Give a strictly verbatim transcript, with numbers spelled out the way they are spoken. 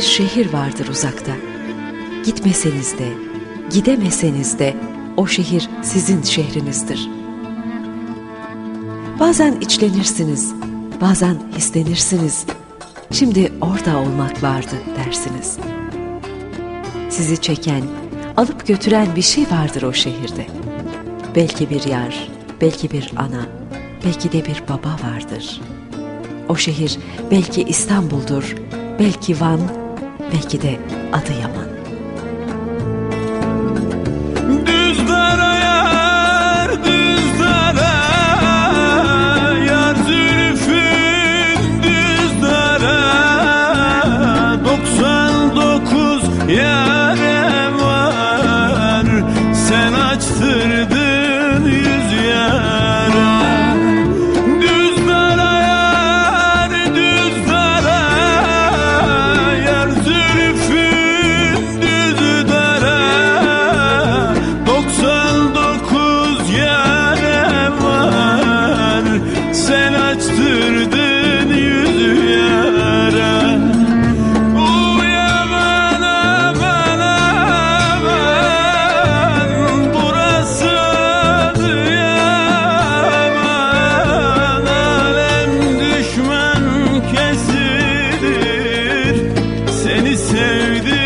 şehir vardır uzakta. Gitmeseniz de, gidemeseniz de o şehir sizin şehrinizdir. Bazen içlenirsiniz, bazen hislenirsiniz. Şimdi orada olmak vardı dersiniz. Sizi çeken, alıp götüren bir şey vardır o şehirde. Belki bir yar, belki bir ana, belki de bir baba vardır. O şehir belki İstanbul'dur, belki Van, belki de Adıyaman. Düzlere yar, düzlere yar zülfün düzlere doksan dokuz yare var, sen açtırdın yüz yara. Düzlere yar, düzlere yar zülfün düzlere doksan dokuz yare var, sen açtırdın yüz yara. Uyan aman aman, burası Adıyaman. Alem düşman kesilir, seni sevdi